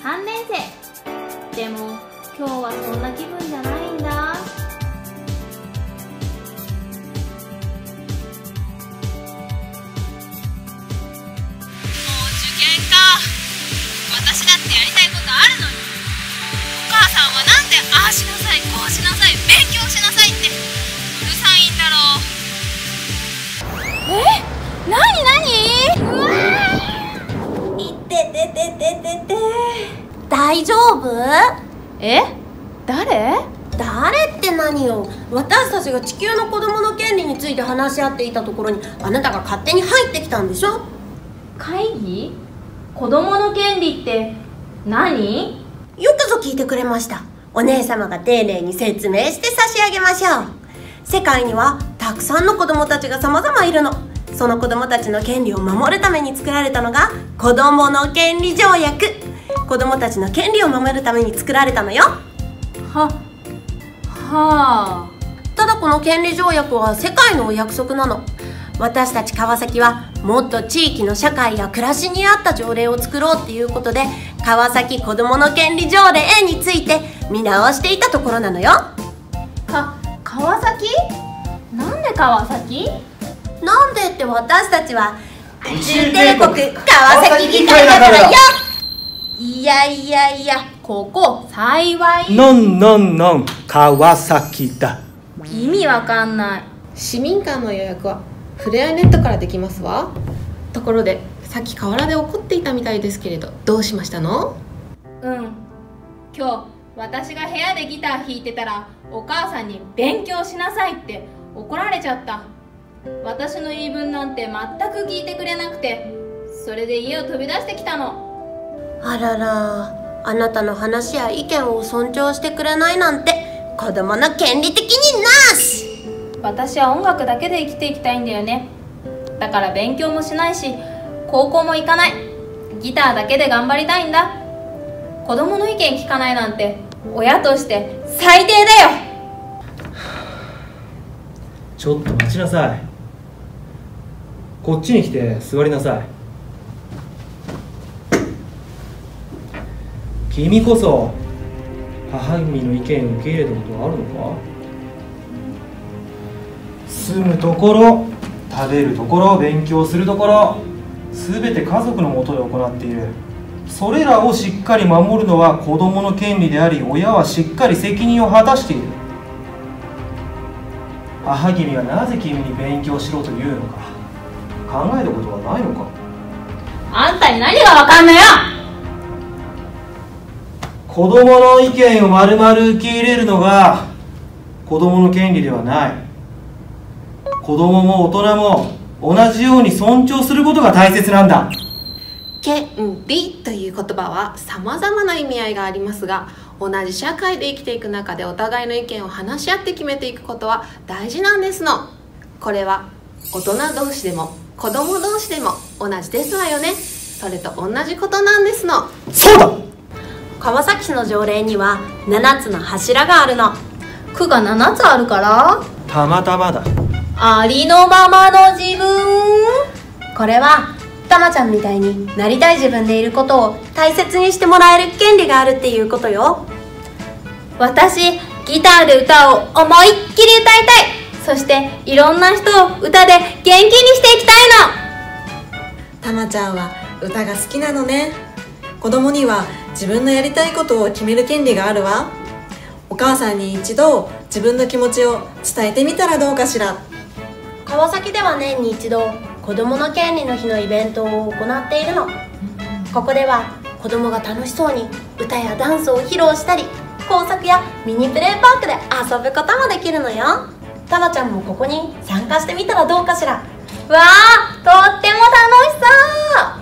3年生。でも今日はそんな気分じゃないんだ。 私だってやりたいことあるのに、お母さんはなんでああしなさいこうしなさい勉強しなさいってうるさいんだろう。なになに？うわー、いてててててて。大丈夫？誰って何よ。私たちが地球の子供の権利について話し合っていたところにあなたが勝手に入ってきたんでしょ。 会議？子供の権利って何？ よくぞ聞いてくれました。お姉様が丁寧に説明して差し上げましょう。世界にはたくさんの子供たちが様々いるの。その子供たちの権利を守るために作られたのが子供の権利条約。子供たちの権利を守るために作られたのよ。 はあ。 ただこの権利条約は世界のお約束なの。私たち川崎はもっと地域の社会や暮らしに合った条例を作ろうっていうことで、川崎子どもの権利条例について見直していたところなのよ。 川崎？なんで川崎？ なんでって私たちは宇宙帝国川崎議会だからよ。いや、 ここ幸い。 のん川崎だ。 意味わかんない。 市民館の予約はふれあいネットからできますわ。ところでさっき河原で怒っていたみたいですけれど、どうしましたの？ 今日私が部屋でギター弾いてたらお母さんに勉強しなさいって怒られちゃった。私の言い分なんて全く聞いてくれなくて、それで家を飛び出してきたの。 あらら、あなたの話や意見を尊重してくれないなんて子供の権利的になし。 私は音楽だけで生きていきたいんだよね。だから勉強もしないし高校も行かない。ギターだけで頑張りたいんだ。子供の意見聞かないなんて親として最低だよ。 ちょっと待ちなさい。こっちに来て座りなさい。君こそ母君の意見を受け入れたことはあるのか？住むところ、食べるところ、勉強するところ、すべて家族のもとで行っている。それらをしっかり守るのは子供の権利であり、親はしっかり責任を果たしている。母君はなぜ君に勉強しろと言うのか考えたことはないのか？ あんたに何がわかんのよ。 子供の意見を丸々受け入れるのが子供の権利ではない。子供も大人も同じように尊重することが大切なんだ。 権利という言葉は様々な意味合いがありますが、同じ社会で生きていく中でお互いの意見を話し合って決めていくことは大事なんですの。これは大人同士でも子供同士でも同じですわよね。それと同じことなんですの。 そうだ。 川崎市の条例には7つの柱があるの。 区が7つあるからたまたまだ。 ありのままの自分。 これはたまちゃんみたいになりたい自分でいることを大切にしてもらえる権利があるっていうことよ。 私ギターで歌を思いっきり歌いたい。そしていろんな人を歌で元気にしていきたいの。 たまちゃんは歌が好きなのね。子供には自分のやりたいことを決める権利があるわ。お母さんに一度自分の気持ちを伝えてみたらどうかしら。 川崎では年に一度子どもの権利の日のイベントを行っているの。ここでは子どもが楽しそうに歌やダンスを披露したり、工作やミニプレイパークで遊ぶこともできるのよ。たまちゃんもここに参加してみたらどうかしら。 わあ、とっても楽しそう。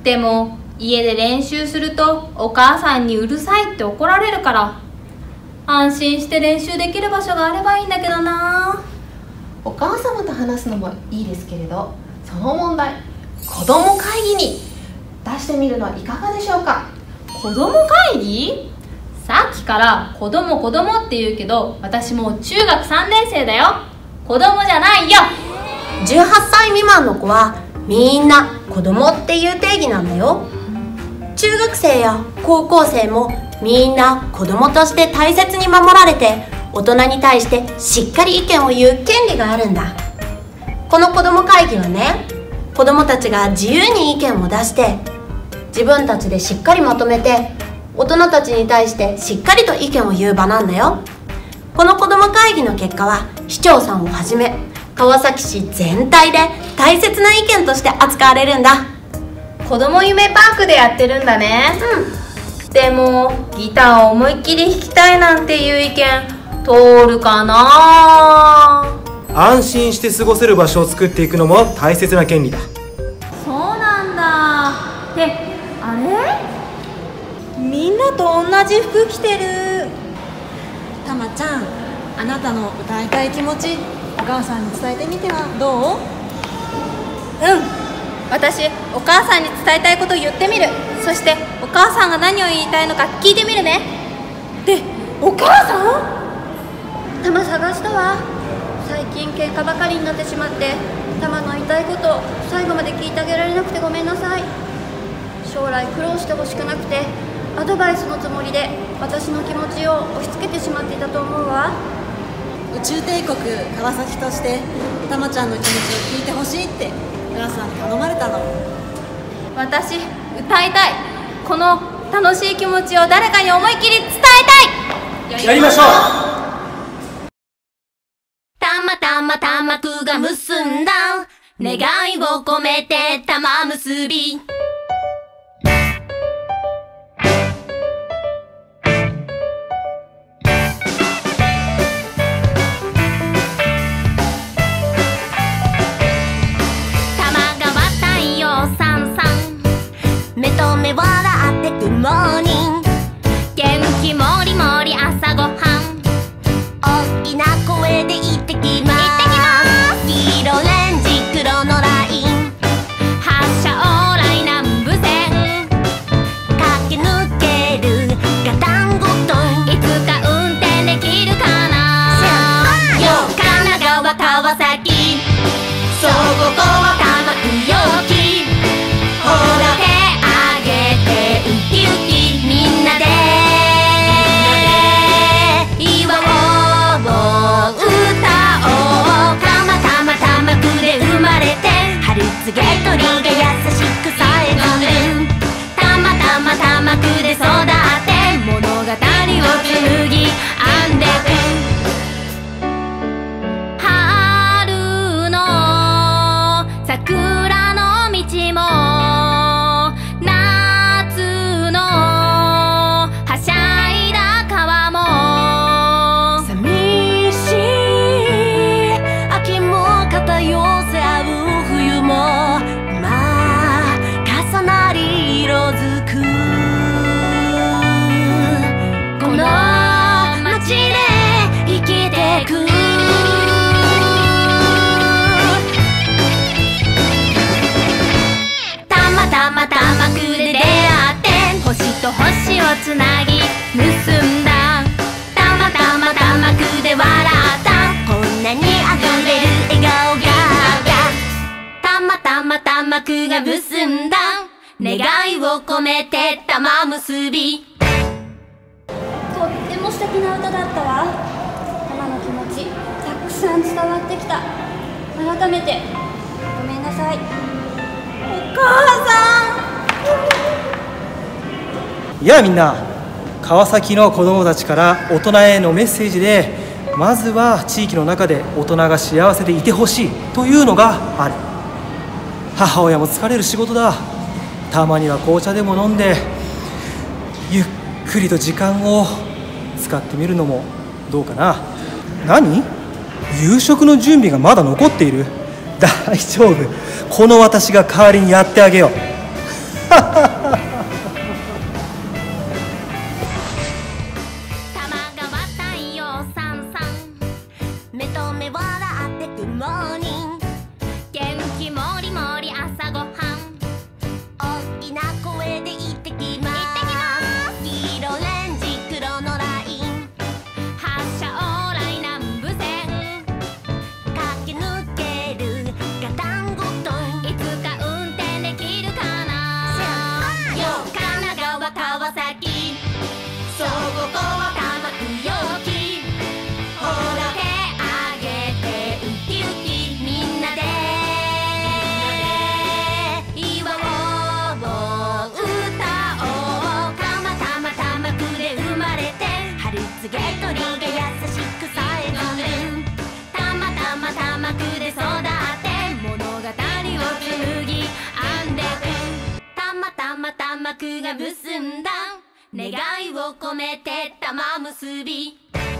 でも家で練習するとお母さんにうるさいって怒られるから、安心して練習できる場所があればいいんだけどな。 お母様と話すのもいいですけれど、その問題子ども会議に出してみるのはいかがでしょうか。 子供会議？さっきから子供って言うけど、私もう中学3年生だよ。子供じゃないよ。 18歳未満の子はみんな子供っていう定義なんだよ。中中学生や高校生もみんな子供として大切に守られて、大人に対してしっかり意見を言う権利があるんだ。この子ども会議はね、子どもたちが自由に意見を出して自分たちでしっかりまとめて、大人たちに対してしっかりと意見を言う場なんだよ。この子ども会議の結果は市長さんをはじめ川崎市全体で大切な意見として扱われるんだ。 子ども夢パークでやってるんだね。でもギターを思いっきり弾きたいなんていう意見通るかな。 安心して過ごせる場所を作っていくのも大切な権利だ。 そうなんだ。ってあれ、みんなと同じ服着てる。 たまちゃん、あなたの歌いたい気持ちお母さんに伝えてみてはどう？ 私お母さんに伝えたいことを言ってみる。そしてお母さんが何を言いたいのか聞いてみるね。で、お母さん？ タマ探したわ。最近喧嘩ばかりになってしまって、タマの言いたいこと最後まで聞いてあげられなくてごめんなさい。将来苦労してほしくなくてアドバイスのつもりで私の気持ちを押し付けてしまっていたと思うわ。 宇宙帝国川崎としてたまちゃんの気持ちを聞いてほしいって浦さんに頼まれたの。 私歌いたい。この楽しい気持ちを誰かに思いっきり伝えたい。 やりましょう。 たまくが結んだ願いを込めて玉結び。目と目笑ってグッモーニング。元気もりもり朝ごはん。大きな声で言ってきます。黄色オレンジ黒のライン。発車往来南部線。駆け抜けるガタンゴトン。いつか運転できるかな。神奈川川崎。そうここは玉く陽気。ほらゲトリが優しくさえずる。たまくで育って物語を紡ぎ編んでく。春の桜の道も夏のはしゃいだ川も寂しい秋も肩寄せ合う冬も重なり色づく。この街で生きてく。たまくで出会って星と星をつなぎ結んだ。たまくで笑ったこんなに溢れる笑顔が。たまくが結んだ願いを込めて玉結び。 とっても素敵な歌だったわ。タマの気持ちたくさん伝わってきた。改めてごめんなさい。 お母さいやみんな、川崎の子どもたちから大人へのメッセージで、まずは地域の中で大人が幸せでいてほしいというのがある。母親も疲れる仕事だ。たまには紅茶でも飲んでゆっくりと時間を使ってみるのもどうかな。何？夕食の準備がまだ残っている？大丈夫、この私が代わりにやってあげよう。 目と目笑ってグッモーニング。元気もりもり朝ごはん。大きな声で言ってきます。黄色オレンジ黒のライン。発車往来南部線。駆け抜けるガタンゴトン。いつか運転できるか幕が結んだ願いを込めて玉結び